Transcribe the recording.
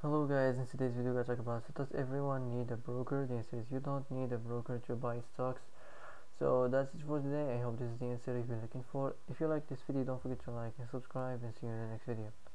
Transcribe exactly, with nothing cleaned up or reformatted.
Hello guys, in today's video we're talking about, so does everyone need a broker? The answer is you don't need a broker to buy stocks. So that's it for today. I hope this is the answer if you're looking for. If you like this video, don't forget to like and subscribe, and see you in the next video.